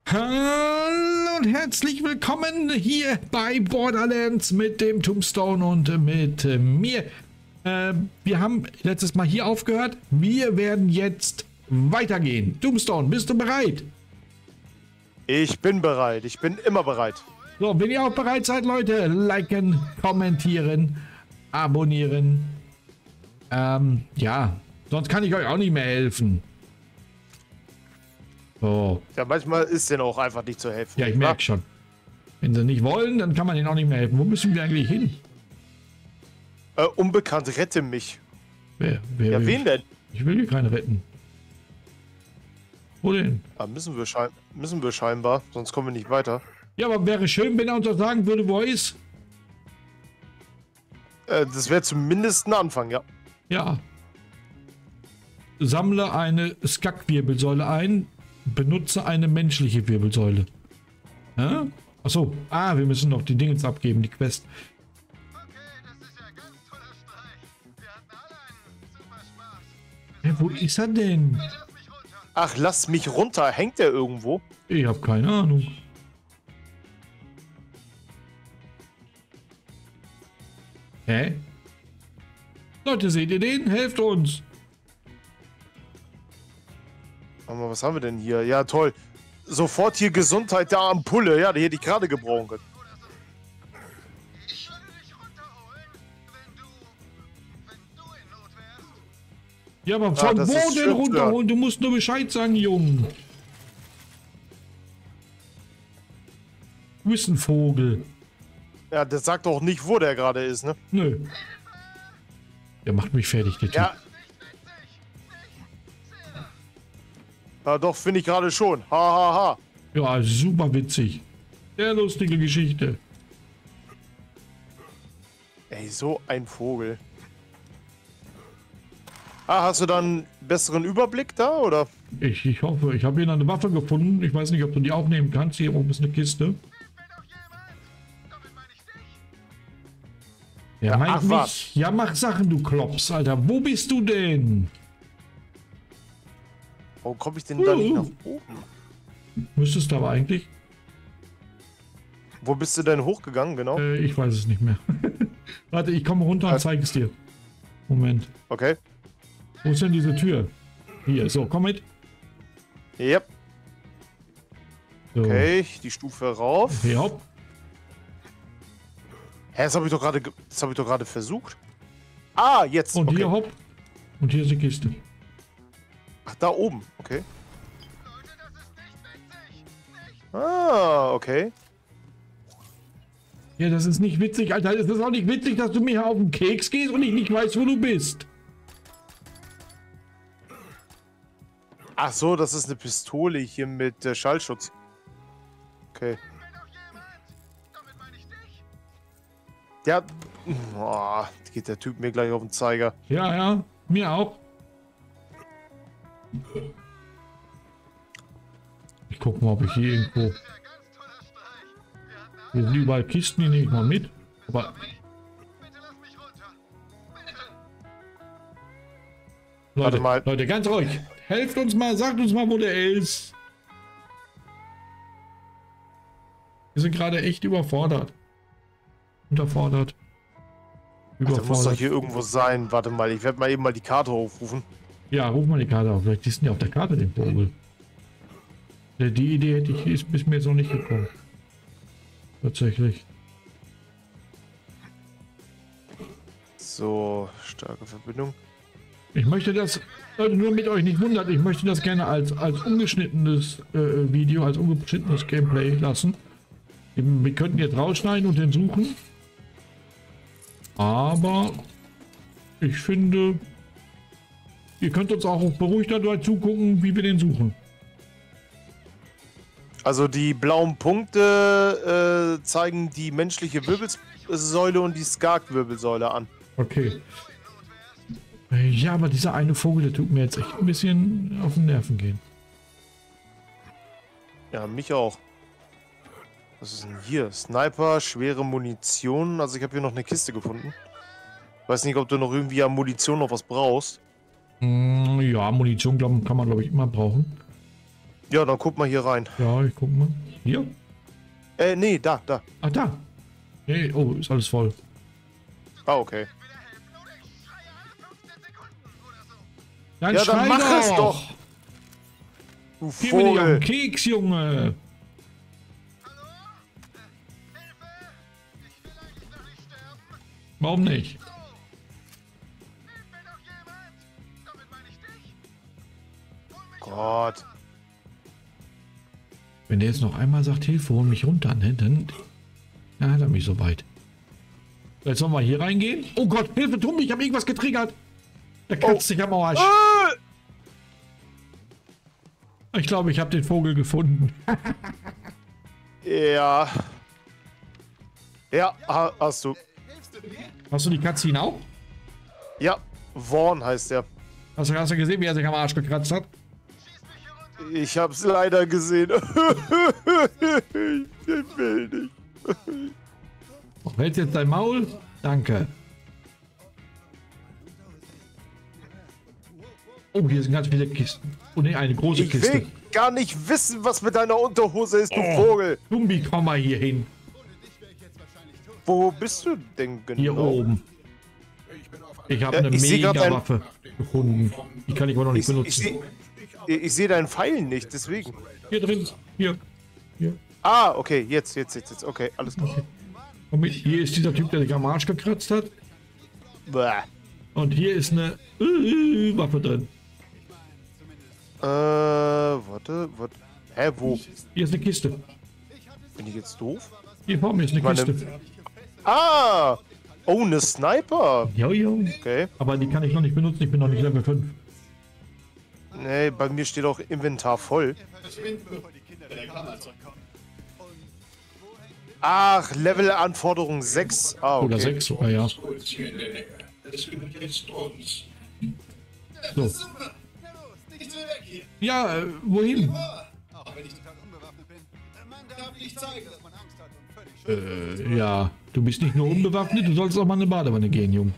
Hallo und herzlich willkommen hier bei Borderlands mit dem Tombstone und mit mir. Wir haben letztes Mal hier aufgehört. Wir werden jetzt weitergehen. Tombstone, bist du bereit? Ich bin bereit. Ich bin immer bereit. So, wenn ihr auch bereit seid, Leute, liken, kommentieren, abonnieren. Ja, sonst kann ich euch auch nicht mehr helfen. So. Ja, manchmal ist denen auch einfach nicht zu helfen. Ja, ich merke schon. Wenn sie nicht wollen, dann kann man ihnen auch nicht mehr helfen. Wo müssen wir eigentlich hin? Unbekannt, rette mich. Wer Wen denn? Ich will hier keinen retten. Wo denn? Ja, müssen wir scheinbar, sonst kommen wir nicht weiter. Ja, aber wäre schön, wenn er uns doch sagen würde, wo er ist. Das wäre zumindest ein Anfang, ja. Ja. Sammle eine Skak-Wirbelsäule ein. Benutze eine menschliche Wirbelsäule. Ja? Achso. Wir müssen noch die Dingens abgeben, die Quest. Okay, das ist ja ein ganz toller Streich. Wir hatten alle einen super Spaß. Hey, wo ist er denn? Lass mich runter. Ach, lass mich runter. Hängt der irgendwo? Ich habe keine Ahnung. Hä? Leute, seht ihr den? Helft uns! Warte mal, was haben wir denn hier? Ja, toll. Sofort hier Gesundheit der Ampulle. Ja, die hätte ich gerade gebrauchen können. Ich würde dich runterholen, wenn du in Not wärst. Ja, aber von das wo ist denn schön, runterholen? Du musst nur Bescheid sagen, Junge. Du bist ein Vogel. Ja, das sagt doch nicht, wo der gerade ist, ne? Nö. Der macht mich fertig, der Typ. Ja. Ja, doch, finde ich gerade schon. Ha, ha, ha. Ja, super witzig. Sehr lustige Geschichte. Ey, so ein Vogel. Hast du dann einen besseren Überblick da, oder? Ich hoffe, ich habe hier eine Waffe gefunden. Ich weiß nicht, ob du die aufnehmen kannst. Hier oben ist eine Kiste. Hilf mir doch jemand. Damit meine ich dich. Ja, Ja, mein ach, mich. was? Ja, mach Sachen, du Klops, Alter. Wo bist du denn? Warum komme ich denn da nicht nach oben? Müsstest du aber eigentlich. Wo bist du denn hochgegangen, genau? Ich weiß es nicht mehr. Warte, ich komme runter und zeige es dir. Moment. Okay. Wo ist denn diese Tür? Hier, so, komm mit. Yep. So. Okay, die Stufe rauf. Hier, hopp. Hä, das habe ich doch gerade versucht. Ah, jetzt. Und Okay. hier, hopp. Und hier ist die Kiste. Ach, da oben. Okay. Leute, das ist nicht witzig. Ah, okay. Ja, das ist nicht witzig, Alter. Es ist auch nicht witzig, dass du mir auf den Keks gehst und ich nicht weiß, wo du bist. Ach so, das ist eine Pistole hier mit Schallschutz. Okay. Hilf mir doch jemand. Damit meine ich dich. Ja. Boah, geht der Typ mir gleich auf den Zeiger. Ja, ja. Mir auch. Ich guck mal, ob ich hier irgendwo... Das ist ja ein ganz toller Streich. Wir hatten alle Hier sind überall Kisten, die nehme ich mal mit. Aber Bitte lass mich runter. Bitte. Leute, mal. Leute, ganz ruhig. Helft uns mal, sagt uns mal, wo der ist. Wir sind gerade echt überfordert. Unterfordert. Der muss doch Überfordert. hier irgendwo sein. Warte mal, ich werde mal eben die Karte aufrufen. Ja, ruf mal die Karte auf. Vielleicht ist die auf der Karte, den Vogel. Die Idee hätte ich, ist mir jetzt noch nicht gekommen. Tatsächlich. So, starke Verbindung. Ich möchte das, Leute, nur mit euch nicht wundert, ich möchte das gerne als ungeschnittenes Video, als ungeschnittenes Gameplay lassen. Wir könnten jetzt rausschneiden und den suchen. Aber ich finde, ihr könnt uns auch beruhigt dabei zugucken, wie wir den suchen. Also die blauen Punkte zeigen die menschliche Wirbelsäule und die Skak-Wirbelsäule an. Okay. Ja, aber dieser eine Vogel, der tut mir jetzt echt ein bisschen auf den Nerven gehen. Ja, mich auch. Was ist denn hier? Sniper, schwere Munition. Also ich habe hier noch eine Kiste gefunden. Weiß nicht, ob du noch irgendwie an Munition noch was brauchst. Ja, Munition kann man, glaube ich, immer brauchen. Ja, dann guck mal hier rein. Ja, ich guck mal. Hier? Nee, da. Ah, da. Hey, oh, ist alles voll. Ah, okay. Entweder helfen oder ich schreie alle 15 Sekunden oder so. Dann Ja, dann schrei mach es doch. Du Geh mir nicht auf den Vogel. Keks, Junge. Hallo? Hilfe! Ich will eigentlich noch nicht sterben. Warum nicht? So. Hilfe noch jemand? Damit meine ich dich. Hol mich Gott. Wenn der jetzt noch einmal sagt, Hilfe, hol mich runter, ne, dann hat er mich so weit. Jetzt sollen wir hier reingehen. Oh Gott, Hilfe, Tumbi, ich habe irgendwas getriggert. Der kratzt sich am Arsch. Ich glaube, ich habe den Vogel gefunden. Ja. Ja, hast du. Hast du die Cutscene auch? Ja, Vaughn heißt der. Hast du gesehen, wie er sich am Arsch gekratzt hat? Ich hab's leider gesehen. Ich will nicht. Hältst jetzt dein Maul? Danke. Oh, hier sind ganz viele Kisten. Oh ne, eine große Ich Kiste. will gar nicht wissen, was mit deiner Unterhose ist, du Oh. Vogel. Tumbi, komm mal hier hin. Wo bist du denn genau? Hier oben. Ich habe Ja, eine ich seh grad mega Waffe gefunden. Die kann ich aber noch nicht benutzen. Ich sehe deinen Pfeil nicht, deswegen. Hier drin. Hier. Ah, okay, jetzt. Okay, alles klar. Komm mit. Hier ist dieser Typ, der sich am Arsch gekratzt hat. Bäh. Und hier ist eine Waffe drin. Warte. Hä, wo? Hier ist eine Kiste. Bin ich jetzt doof? Hier vor mir ist eine Meine- Kiste. Ah! Oh, eine Sniper. Jo. Okay. Aber die kann ich noch nicht benutzen. Ich bin noch nicht Level 5. Nee, bei mir steht auch Inventar voll. Ach, Level-Anforderung 6. Ah, okay. Oder 6 sogar, ja. So. Ja, wohin? Auch wenn ich total unbewaffnet bin. Man darf nicht zeigen, dass man Angst hat und völlig schuld. Ja, du bist nicht nur unbewaffnet, du sollst auch mal in eine Badewanne gehen, Junge.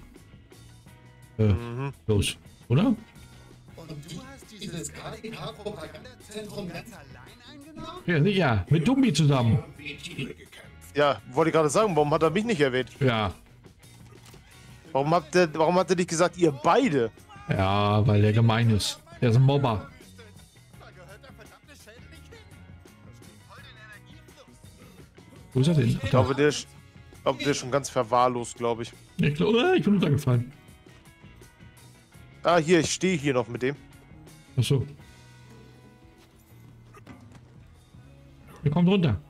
Los, oder? Und du hast dieses KDK-Propagandazentrum ganz allein eingenommen? Ja, sicher. Mit Tumbi zusammen. Ja, wollte ich gerade sagen, warum hat er mich nicht erwähnt? Ja. Warum hat er nicht gesagt, ihr beide? Ja, weil der gemein ist. Der ist ein Mobber. Da gehört der verdammte Schädel nicht hin. Das stimmt voll den Energiefluss. Wo ist er denn? Ach, Ich da. glaube, der ist schon ganz verwahrlost, glaube ich. Ich bin runtergefallen. Ah, hier, ich stehe hier noch mit dem. Achso. Wir kommen runter.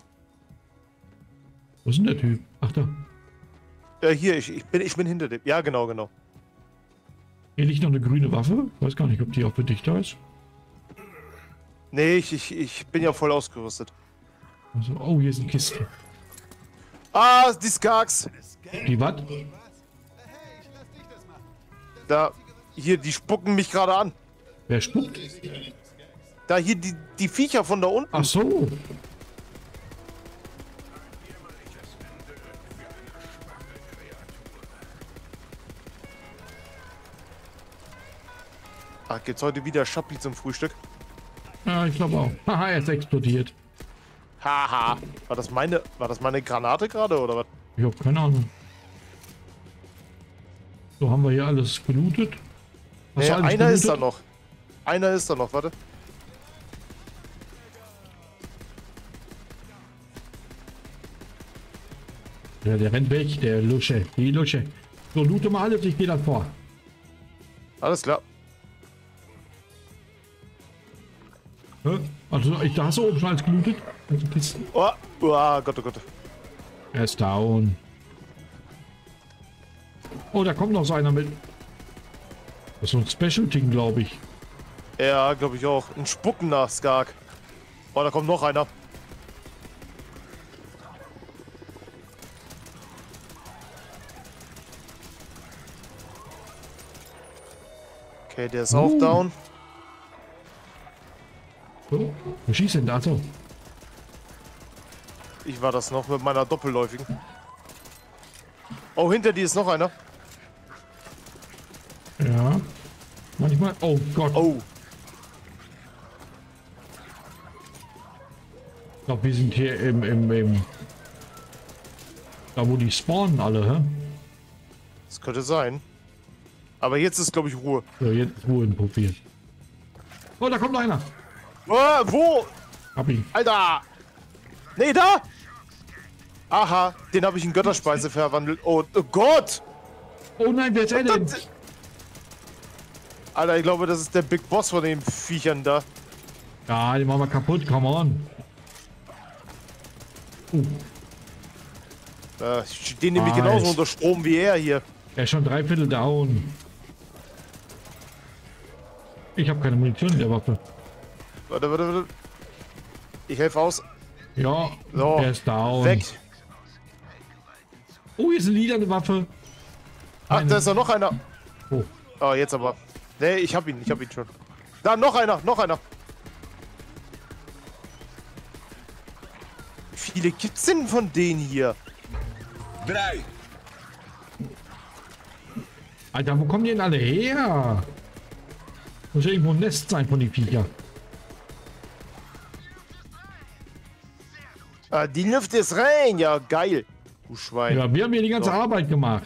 Wo ist denn der Typ? Ach da. Hier, ich bin hinter dem. Ja, genau. Hier liegt noch eine grüne Waffe. Ich weiß gar nicht, ob die auch für dich da ist. Nee, ich bin ja voll ausgerüstet. Also, oh, hier ist eine Kiste. Ah, die Skarks. Die was? Da, hier, die spucken mich gerade an. Wer spuckt? Da, hier, die Viecher von da unten. Ach so. Ach, gibt's heute wieder Schappi zum Frühstück? Ja, ich glaube auch. Haha, er ist explodiert. Haha. War das meine Granate gerade, oder was? Ich habe keine Ahnung. So, haben wir hier alles gelootet. Hast du Ja, alles einer ist da gelootet? noch. Einer ist da noch, warte. Ja, der rennt weg, der Lusche. Die Lusche. So, loote mal alles, ich gehe dann vor. Alles klar. Hä? Also, da hast du oben schon alles gelootet? Also Kisten. Oh, Gott, oh Gott. Er ist down. Oh, da kommt noch so einer mit. Das ist so ein Special-Ding, glaube ich. Ja, glaube ich auch. Ein Spucken nach Skark. Oh, da kommt noch einer. Okay, der ist auch down. So, wir schießen da so. Ich war das noch mit meiner doppelläufigen. Oh, hinter dir ist noch einer. Ja. Manchmal. Oh Gott. Oh. Ich glaube, wir sind hier da wo die spawnen alle, hä? Das könnte sein. Aber jetzt ist, glaube ich, Ruhe. So, jetzt Ruhe im Profil. Oh, da kommt einer. Wo? Hab ihn. Alter! Nee, da! Aha, den habe ich in Götterspeise verwandelt. Oh, oh Gott! Oh nein, wer ist er denn? Alter, ich glaube, das ist der Big Boss von den Viechern da. Ja, den machen wir kaputt, come on. Ich stehe nämlich genauso unter Strom wie er hier. Er ist schon 3/4 down. Ich habe keine Munition in der Waffe. Warte. Ich helfe aus. Ja, So, er ist down. weg. Oh, hier ist eine lilane Waffe. Ach, da ist doch noch einer. Oh. Oh, jetzt aber. Nee, ich hab ihn schon. Da, noch einer. Wie viele gibt's denn von denen hier? 3. Alter, wo kommen die denn alle her? Muss ja irgendwo ein Nest sein von den Viecher. Ah, die Luft ist rein. Ja, geil. Du Schwein. Ja, wir haben hier die ganze So. Arbeit gemacht.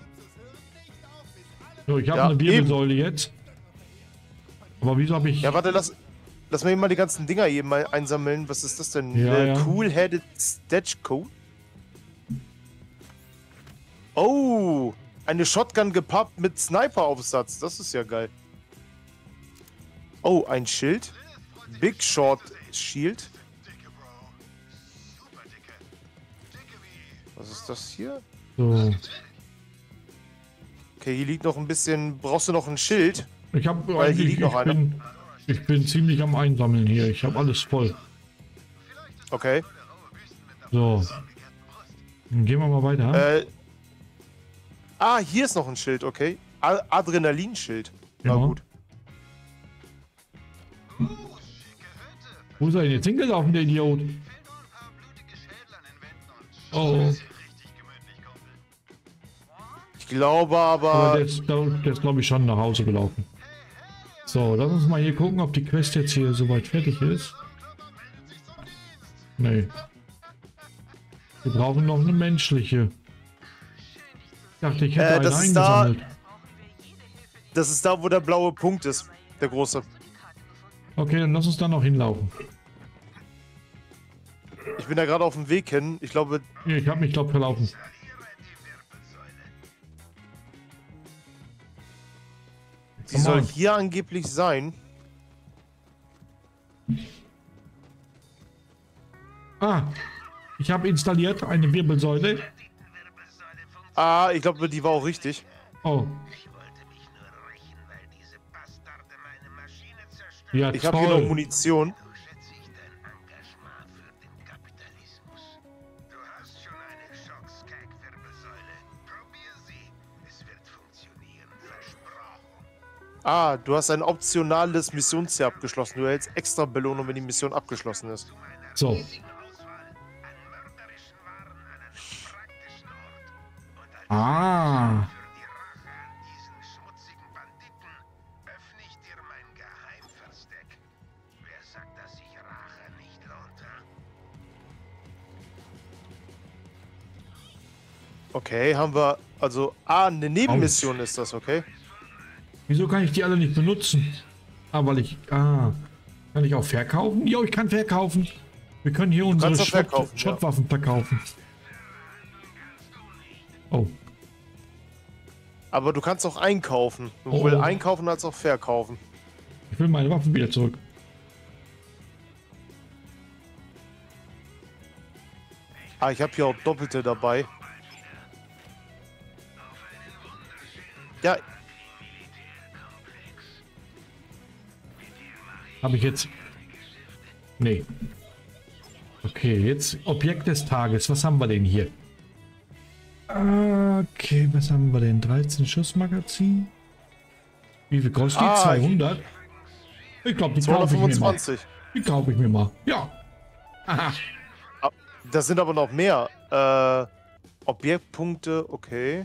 So, ich habe Ja, eine Wirbelsäule jetzt. Aber wieso habe ich... Ja, warte, lass mal eben mal die ganzen Dinger hier mal einsammeln. Was ist das denn? Ja, ja. Cool-Headed Stetchco. Oh, eine Shotgun gepappt mit Sniper-Aufsatz. Das ist ja geil. Oh, ein Schild. Big Short Shield. Was ist das hier? So. Okay, hier liegt noch ein bisschen... Brauchst du noch ein Schild? Ich habe Weil hier liegt noch einer. Ich bin ziemlich am Einsammeln hier. Ich habe alles voll. Okay. So. Dann gehen wir mal weiter. Hier ist noch ein Schild, okay. Adrenalinschild. Na Ja. gut. Wo ist er denn jetzt hingelaufen, der Idiot? Oh. Ich glaube Aber aber... der ist glaube ich, schon nach Hause gelaufen. So, lass uns mal hier gucken, ob die Quest jetzt hier soweit fertig ist. Nee. Wir brauchen noch eine menschliche. Ich dachte, ich hätte eine das ist da- eingesammelt. Das ist da, wo der blaue Punkt ist. Der große. Okay, dann lass uns da noch hinlaufen. Ich bin da gerade auf dem Weg hin. Ich glaube... Ich habe mich, glaube verlaufen. Sie soll hier angeblich sein. Ah, ich habe installiert eine Wirbelsäule. Ah, ich glaube, die war auch richtig. Oh. Ja, Ich habe hier noch toll. Munition. Ah, du hast ein optionales Missionsziel abgeschlossen. Du erhältst extra Belohnung, wenn die Mission abgeschlossen ist. So. Ah. Okay, haben wir... Also, eine Nebenmission ist das, okay? Wieso kann ich die alle nicht benutzen? Ah, weil ich... Ah. Kann ich auch verkaufen? Ja, ich kann verkaufen. Wir können hier unsere kannst auch verkaufen, ja. Schrottwaffen verkaufen. Oh. Aber du kannst auch einkaufen. Oh. Sowohl einkaufen als auch verkaufen. Ich will meine Waffen wieder zurück. Ah, ich habe hier auch Doppelte dabei. Ja, Habe ich jetzt... Nee. Okay, jetzt Objekt des Tages. Was haben wir denn hier? Okay, was haben wir denn? 13 Schussmagazin. Wie viel kostet die? Ah, 200? Ich glaube, die kaufe ich mir mal. 225. Die kaufe ich mir mal. Ja. Aha. Das sind aber noch mehr. Objektpunkte, okay.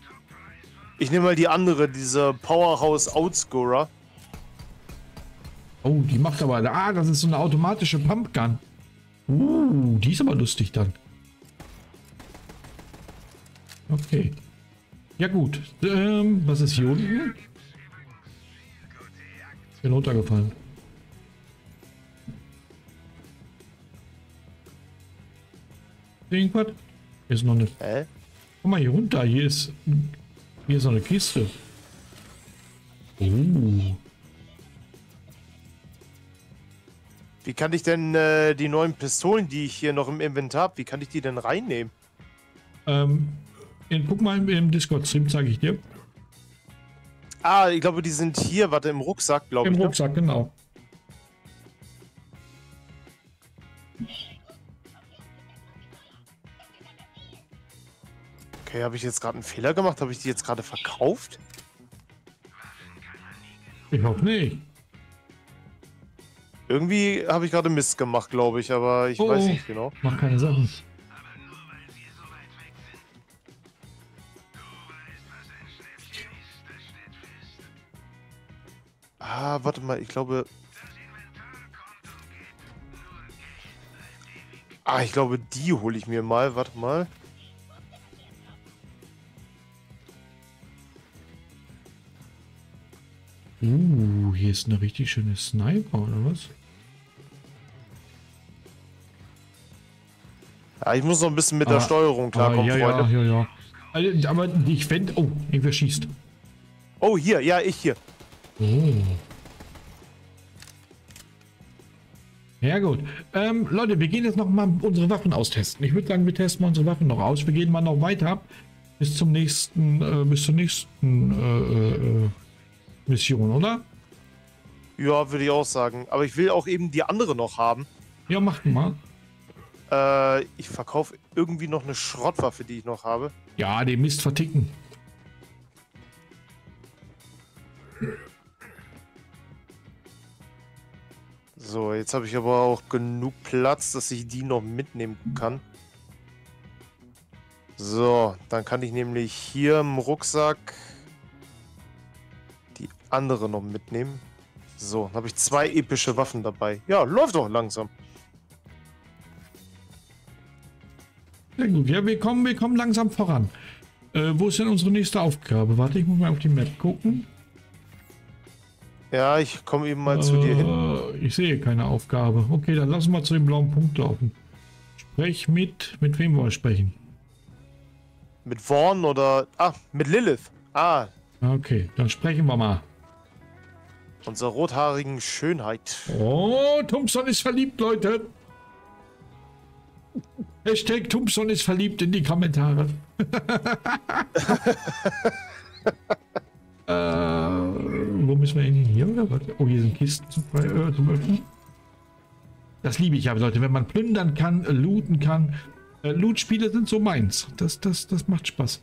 Ich nehme mal die andere, diese Powerhouse Outscorer. Oh, die macht aber... Ah, das ist so eine automatische Pumpgun. Die ist aber lustig dann. Okay. Ja gut. Was ist hier unten? Ich bin runtergefallen. Irgendwas? Hier ist noch eine... Hä? Guck mal hier runter. Hier ist noch eine Kiste. Wie kann ich denn die neuen Pistolen, die ich hier noch im Inventar habe, wie kann ich die denn reinnehmen? Guck mal im Discord-Stream, zeige ich dir. Ah, ich glaube, die sind hier, warte, im Rucksack, glaube Im ich. Rucksack, genau. Okay, habe ich jetzt gerade einen Fehler gemacht? Habe ich die jetzt gerade verkauft? Ich hoffe nicht. Irgendwie habe ich gerade Mist gemacht, glaube ich, aber ich weiß nicht genau. Mach keine Sachen. Ah, warte mal, ich glaube... Ah, ich glaube, die hole ich mir mal. Warte mal. Hier ist eine richtig schöne Sniper, oder was? Ja, ich muss noch ein bisschen mit der Steuerung klarkommen, ja, Freunde. ja. Also, aber ich fände... Oh, irgendwer schießt. Oh, hier, ja, ich hier. Oh. Ja gut. Leute, wir gehen jetzt noch mal unsere Waffen austesten. Ich würde sagen, wir testen mal unsere Waffen noch aus. Wir gehen mal noch weiter bis zur nächsten Mission, oder? Ja, würde ich auch sagen. Aber ich will auch eben die andere noch haben. Ja, macht mal. Ich verkaufe irgendwie noch eine Schrottwaffe, die ich noch habe. Ja, den Mist verticken. So, jetzt habe ich aber auch genug Platz, dass ich die noch mitnehmen kann. So, dann kann ich nämlich hier im Rucksack die andere noch mitnehmen. So, dann habe ich 2 epische Waffen dabei. Ja, läuft doch langsam. Sehr gut. Ja, wir kommen langsam voran. Wo ist denn unsere nächste Aufgabe? Warte, ich muss mal auf die Map gucken. Ja, ich komme eben mal zu dir hin. Ich sehe keine Aufgabe. Okay, dann lassen wir zu dem blauen Punkt laufen. Sprech mit wem wollen wir sprechen? Mit Vaughn oder... Ah, mit Lilith. Ah, Okay, dann sprechen wir mal. unserer rothaarigen Schönheit. Oh, Thompson ist verliebt, Leute. Hashtag Thompson ist verliebt in die Kommentare. Wo müssen wir hin? Hier oder was? Oh, hier sind Kisten zum Öffnen. Das liebe ich ja, Leute. Wenn man plündern kann, looten kann. Loot-Spiele sind so meins. Das macht Spaß.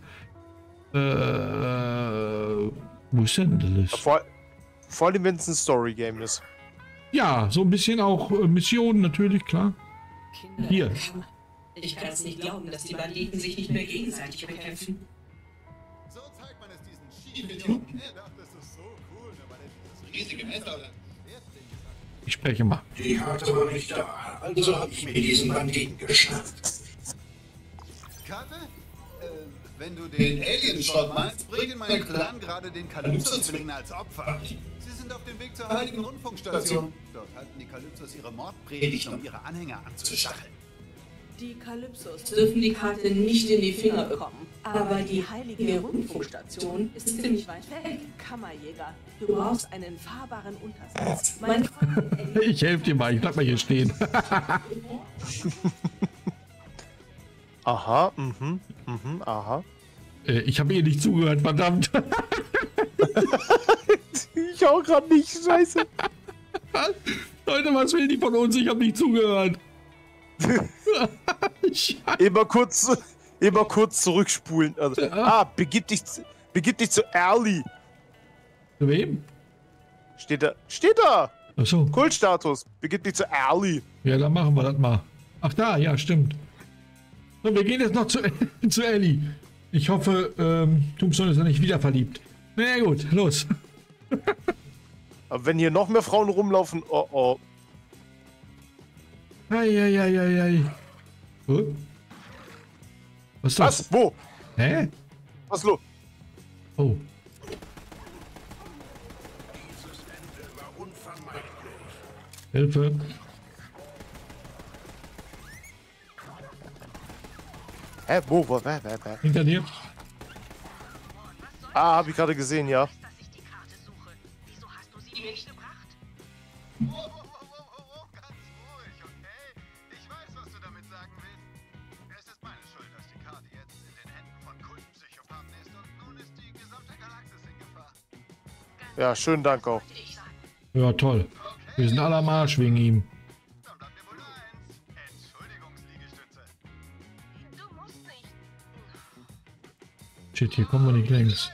Wo ist denn das? Vor allem, wenn es ein Story-Game ist. Ja, so ein bisschen auch Missionen natürlich, klar. Kinder, Hier. ich kann es nicht glauben, dass die Banditen sich nicht mehr gegenseitig bekämpfen. So zeigt man es diesen Schiefidioten. Er dachte, das ist so cool, nur weil er dieses riesige Messer oder Schwertding hat. Ich spreche mal. Die Karte war nicht da, also habe ich mir diesen Banditen geschnappt. Karte? Wenn du den Alien-Schrott meinst, bringen mein Clan gerade den Kalypso-Zwillingen als Opfer. Sie sind auf dem Weg zur Heiligen Rundfunkstation. Dort halten die Kalypsos ihre Mordpredigten, um ihre Anhänger anzustacheln. Die Kalypsos dürfen die Karte nicht in die Finger bekommen. Aber die Heilige Rundfunkstation ist ziemlich weit weg. Kammerjäger, du brauchst einen fahrbaren Untersatz. Mein Freund Ich helfe dir mal, ich bleib mal hier stehen. Aha, aha. Ich habe ihr nicht zugehört, verdammt. Ich auch gerade nicht, scheiße. Leute, was will die von uns? Ich habe nicht zugehört. Immer kurz zurückspulen. Also, begib dich zu Early. Zu wem? Steht da. Achso. Kultstatus. Begib dich zu Early. Ja, dann machen wir das mal. Ach da, ja, stimmt. So, wir gehen jetzt noch zu Ellie. Ich hoffe, Thompson ist ja nicht wieder verliebt. Na ja, gut, los. Aber wenn hier noch mehr Frauen rumlaufen, oh oh. Eieieiei. Was ist das? Was? Wo? Hä? Was los? Oh. Hilfe. Hä? Wo? Hinter dir. Ah, hab ich gerade gesehen, ja. Dass ich die Karte suche. Wieso hast du sie mir nicht gebracht? Oh, ganz ruhig, okay? Ich weiß, was du damit sagen willst. Es ist meine Schuld, dass die Karte jetzt in den Händen von Kultpsychopathen ist und nun ist die gesamte Galaxis in Gefahr. Ja, schönen Dank auch. Ja, toll. Wir sind alle am Arsch wegen ihm. Dann bleibt mir wohl nur eins. Entschuldigungsliegestütze. Du musst nicht. Shit, hier kommen wir nicht längs.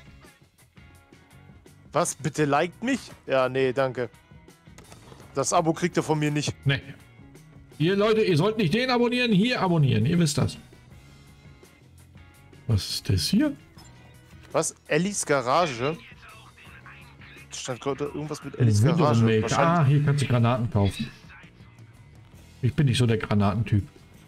Was? Bitte liked mich? Ja, nee, danke. Das Abo kriegt ihr von mir nicht. Ne. Ihr Leute, ihr sollt nicht den abonnieren, hier abonnieren. Ihr wisst das. Was ist das hier? Was? Ellis Garage? Stand gerade irgendwas mit Ellis Ein Garage. Wiederumweg. Wahrscheinlich. Ah, hier kannst du Granaten kaufen. Ich bin nicht so der Granatentyp.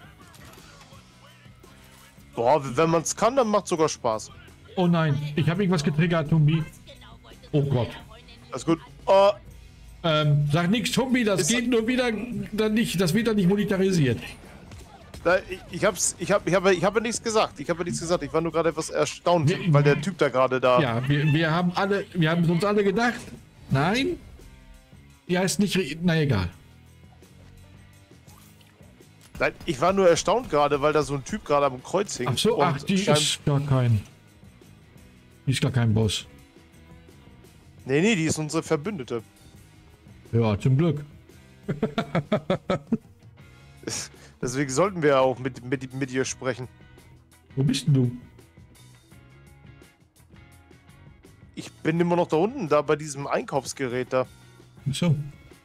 Boah, wenn man es kann, dann macht sogar Spaß. Oh nein, ich habe irgendwas getriggert, Tumbi. Oh Gott. Alles gut. Oh, Sag nichts, Tumbi, das geht nur wieder dann nicht, das wird dann nicht monetarisiert. ich habe ja nichts gesagt. Ich war nur gerade etwas erstaunt, weil der Typ da gerade da. Ja, wir haben uns alle gedacht, nein, die heißt nicht, na egal. Nein, ich war nur erstaunt gerade, weil da so ein Typ gerade am Kreuz hing. Ach so, und ach, die ist gar kein Boss. Nee, die ist unsere Verbündete. Ja, zum Glück. Deswegen sollten wir ja auch mit ihr sprechen. Wo bist denn du? Ich bin immer noch da unten, da bei diesem Einkaufsgerät da. So.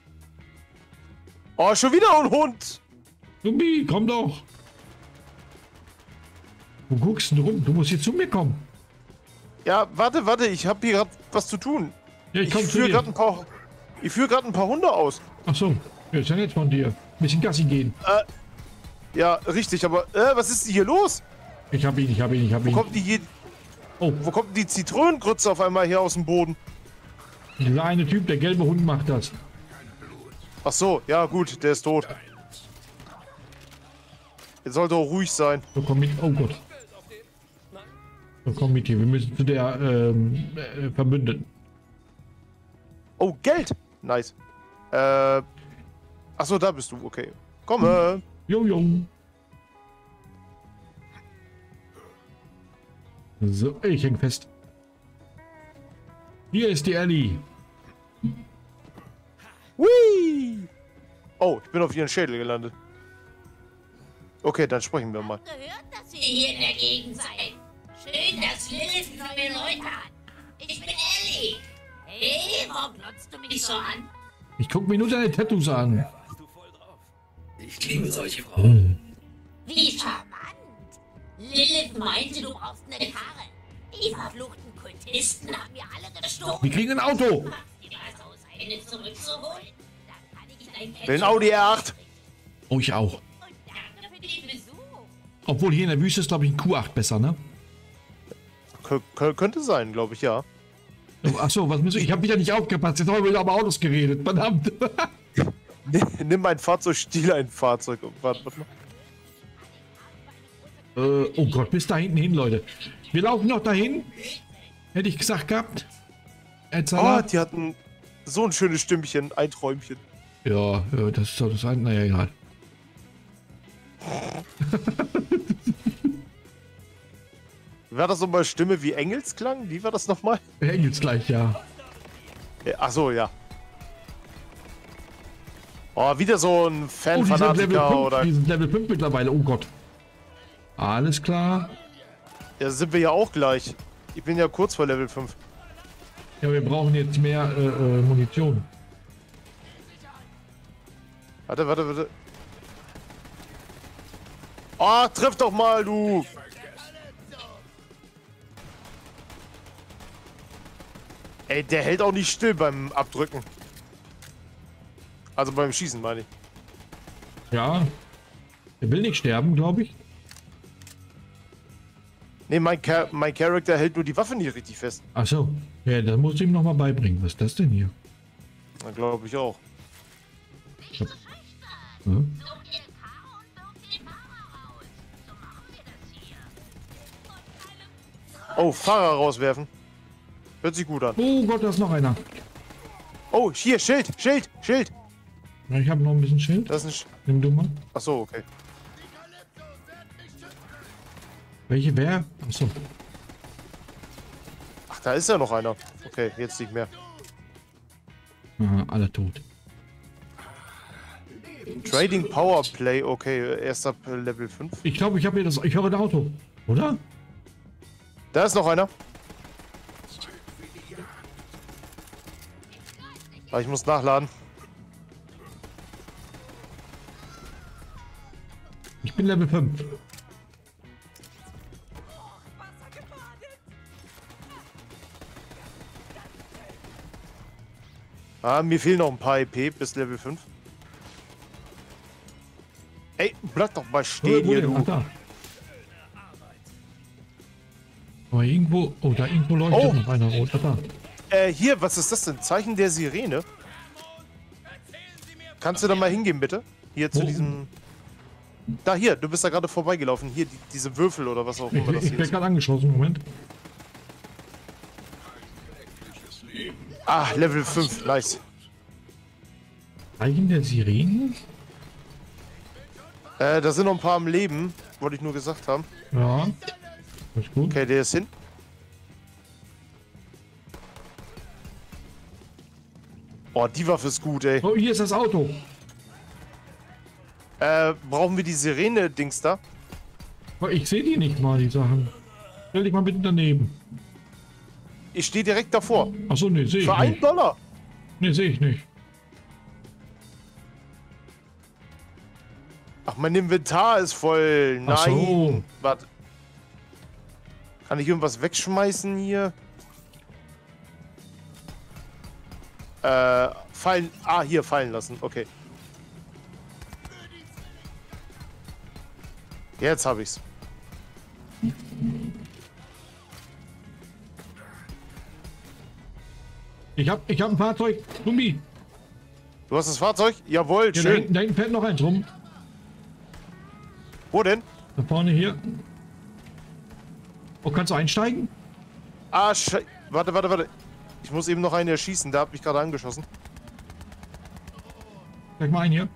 Oh, schon wieder ein Hund! Tumbi, komm doch. Wo guckst du rum? Du musst hier zu mir kommen. Ja, warte, ich habe hier gerade was zu tun. Ja, ich Ich komm zu führe dir. gerade ein paar Hunde aus. Ach so, ja, ist ja nett von dir. Bisschen Gassi gehen. Ja, richtig, aber was ist denn hier los? Ich hab ihn. Wo kommt die hier? Oh, Wo kommt die Zitronengrütze auf einmal hier aus dem Boden? dieser eine Typ, der gelbe Hund macht das. Ach so, ja gut, der ist tot. Jetzt sollte auch ruhig sein. So, komm mit. Oh Gott. So, komm mit hier. Wir müssen zu der Verbündeten. Oh, Geld! Nice. Ach so, da bist du, okay. Komme. Jo. So, ich häng fest. Hier ist die Ellie. Hui! Oh, ich bin auf ihren Schädel gelandet. Okay, dann sprechen wir mal. Gehört, dass ihr hier in der Gegend seid. Schön, dass Lilith neue Leute hat. Ich bin Ellie. Hey, warum glotzt du mich so an? Ich guck mir nur deine Tattoos an. Ich liebe solche Frauen. Wie charmant. Lilith meinte, du brauchst eine Karre. Die verfluchten Kultisten haben mir alle gestohlen. Wir kriegen ein Auto. Machst dir was aus, eine zurückzuholen? Dann kann ich dein Pet Den Audi R8. Oh, ich auch. Und danke für den Besuch. Obwohl hier in der Wüste ist, glaube ich, ein Q8 besser, ne? Könnte sein, glaube ich, ja. Achso, was müssen wir? Ich habe wieder nicht aufgepasst. Jetzt haben wir wieder über Autos geredet. Verdammt. Nimm ein Fahrzeug, stiehl ein Fahrzeug. Warte mal. Oh Gott, bis da hinten hin, Leute. Wir laufen noch dahin. Hätte ich gesagt gehabt. Oh, Erzähler. die hatten so ein schönes Stimmchen, ein Träumchen. Ja, das ist doch das eine. Naja, egal. War das nochmal Stimme wie Engelsklang? Wie war das nochmal? Wir hängen jetzt gleich, ja. Ach so, ja. Oh, wieder so ein Oh, die sind Level Fan-Fanatiker 5. oder... Die sind Level 5 mittlerweile. Oh Gott. Alles klar. Ja, sind wir ja auch gleich. Ich bin ja kurz vor Level 5. Ja, wir brauchen jetzt mehr Munition. Warte. Oh, triff doch mal, du! Ey, der hält auch nicht still beim Abdrücken. Also beim Schießen meine ich. Ja. Er will nicht sterben, glaube ich. Nee, mein Charakter hält nur die Waffe nicht richtig fest. Ach so. Ja, das musst du ihm nochmal beibringen. Was ist das denn hier? Na, glaube ich auch. Ja. Such dir ein Paar und wirf den Fahrer raus. So machen wir das hier. Und keine Oh, Fahrer rauswerfen. Hört sich gut an. Oh Gott, da ist noch einer. Oh, hier, Schild, Schild, Schild. Ja, ich habe noch ein bisschen Schild. Das ist ein... Nimm du mal. Achso, okay. Welche wer? Achso. Ach, da ist ja noch einer. Okay, jetzt nicht mehr. Aha, alle tot. Trading Powerplay, okay, erst ab Level 5. Ich glaube, ich habe hier das. Ich höre ein Auto. Oder? Da ist noch einer. Ah, ich muss nachladen. Ich bin Level 5. Ah, mir fehlen noch ein paar EP bis Level 5. Ey, bleib doch mal stehen Wo hier, denn? Ach, du. da. Aber irgendwo. Oh, da irgendwo leuchtet Oh. noch einer rot. Ach, da. Hier, was ist das denn? Zeichen der Sirene? Kannst du da mal hingehen, bitte? Hier zu Wo? diesem... Da, hier, du bist da gerade vorbeigelaufen. Hier, diese Würfel oder was auch immer das Ich hier bin ist. gerade angeschossen. Moment. Ah, Level 5, nice. Zeichen der Sirenen? Da sind noch ein paar am Leben, wollte ich nur gesagt haben. Ja. Ist gut. Okay, der ist hin. Oh, die Waffe ist gut, ey. Oh, hier ist das Auto. Brauchen wir die Sirene-Dings da? Aber ich sehe die nicht mal, die Sachen. Stell dich mal bitte daneben. Ich stehe direkt davor. Achso, nee, sehe ich Für nicht. $1. Nee, sehe ich nicht. Ach, mein Inventar ist voll. Nein. Ach so. Warte. Kann ich irgendwas wegschmeißen hier? Fallen. Ah, hier fallen lassen. Okay. Jetzt habe ich's. Ich hab ein Fahrzeug. Gummi. Du hast das Fahrzeug? Jawohl, Ja, schön. da hinten fährt noch eins rum. Wo denn? Da vorne hier. Oh, kannst du einsteigen? Ah, warte. Ich muss eben noch einen erschießen. Da hab ich gerade angeschossen. Steig mal ein hier.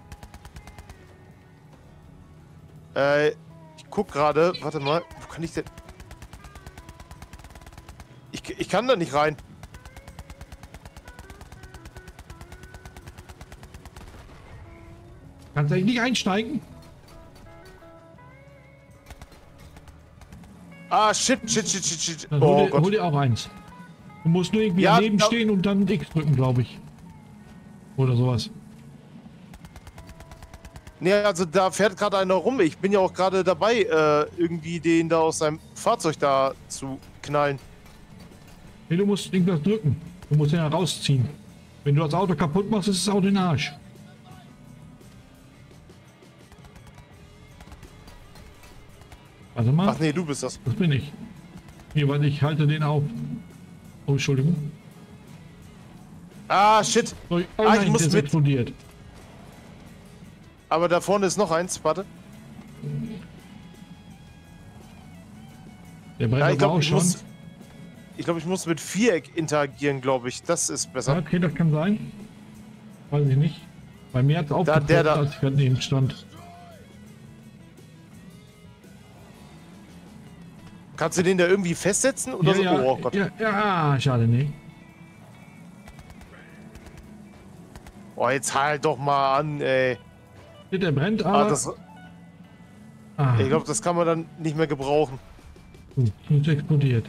Ich guck gerade. Warte mal. Wo kann ich denn... Ich kann da nicht rein. Kannst du eigentlich nicht einsteigen? Ah, shit. Dann Oh hol Gott. dir auch eins. Du musst nur irgendwie Ja, daneben da- stehen und dann X drücken, glaube ich. Oder sowas. Nee, also da fährt gerade einer rum. Ich bin ja auch gerade dabei, irgendwie den da aus seinem Fahrzeug da zu knallen. Nee, du musst irgendwas drücken. Du musst ihn ja rausziehen. Wenn du das Auto kaputt machst, ist das Auto in den Arsch. Warte mal. Ach nee, du bist das. Das bin ich. Hier, weil ich halte den auf. Oh, Entschuldigung. Ah, shit. Oh, Ich nein, muss der ist mit. explodiert. Aber da vorne ist noch eins. Warte. Der brennt Ja, aber ich glaube, auch schon. ich muss mit Viereck interagieren, glaube ich. Das ist Ja, besser. okay, das kann sein. Weiß ich nicht. Bei mir hat es aufgepoppt, der da. als ich gerade neben stand. Kannst du den da irgendwie festsetzen? Oder so? Oh Gott. Ja, schade, nee. Oh, jetzt halt doch mal an, ey. Der brennt, Ah, aber... das, Ah, ich glaube, das kann man dann nicht mehr gebrauchen. ist explodiert.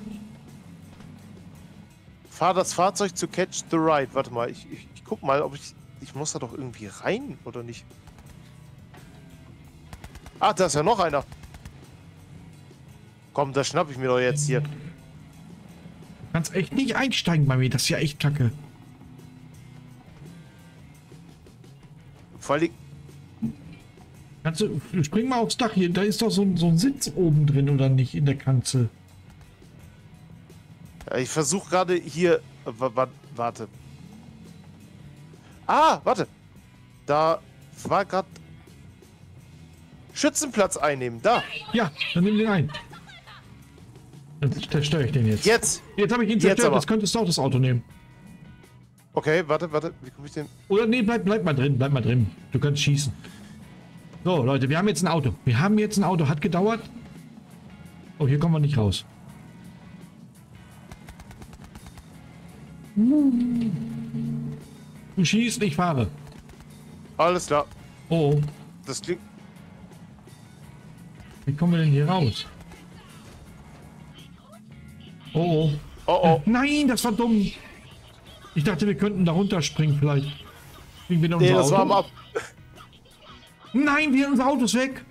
Fahr das Fahrzeug zu Catch the Ride. Warte mal, ich guck mal, ob ich... Ich muss da doch irgendwie rein, oder nicht? Ach, da ist ja noch einer. Komm, das schnapp ich mir doch jetzt hier. Du kannst echt nicht einsteigen bei mir, das ist ja echt kacke. Vor allem, Kannst du, spring mal aufs Dach hier. Da ist doch so ein Sitz oben drin, oder nicht? In der Kanzel. ja, ich versuche gerade hier... Warte. Ah, warte. Da war gerade... Schützenplatz einnehmen, da. Ja, dann nimm den ein. Dann zerstöre ich den jetzt. Jetzt. Jetzt habe ich ihn Jetzt zerstört. aber. Jetzt könntest du auch das Auto nehmen. Okay, warte. Wie komme ich denn... Oder nee, bleib mal drin. Bleib mal drin. Du kannst schießen. So, Leute, wir haben jetzt ein Auto. Hat gedauert. Oh, hier kommen wir nicht raus. Du schießt, ich fahre. Alles klar. Oh, Das klingt... wie kommen wir denn hier raus? Oh, Oh, oh. Nein, das war dumm. Ich dachte, wir könnten da runterspringen vielleicht. Kriegen wir da Nee, unser das war am Auto? Ab... Nein, unser Auto ist weg.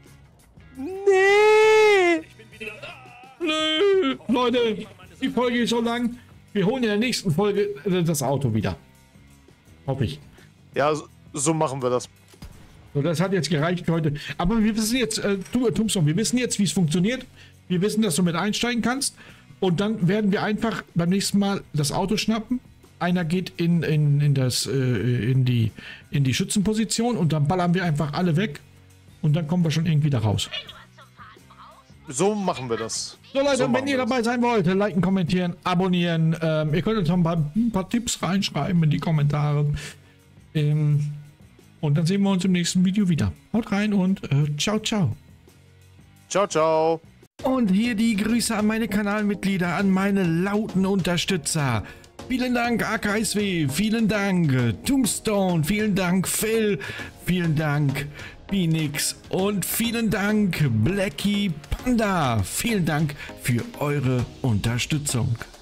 Nee! Nö, Leute, die Folge ist so lang. Wir holen in der nächsten Folge das Auto wieder. Hoffe ich. Ja, so machen wir das. So, das hat jetzt gereicht für heute. Aber wir wissen jetzt, Tombstone, wir wissen jetzt, wie es funktioniert. Wir wissen, dass du mit einsteigen kannst. Und dann werden wir einfach beim nächsten Mal das Auto schnappen. Einer geht in die Schützenposition und dann ballern wir einfach alle weg. Und dann kommen wir schon irgendwie da raus. So machen wir das. So Leute, So wenn machen ihr wir dabei sein wollt, liken, kommentieren, abonnieren. Ihr könnt uns noch ein paar Tipps reinschreiben in die Kommentare. Und dann sehen wir uns im nächsten Video wieder. Haut rein und ciao, ciao. Ciao, ciao. Und hier die Grüße an meine Kanalmitglieder, an meine lauten Unterstützer. Vielen Dank AKSW, vielen Dank Tombstone, vielen Dank Phil, vielen Dank Phoenix und vielen Dank Blackie Panda. Vielen Dank für eure Unterstützung.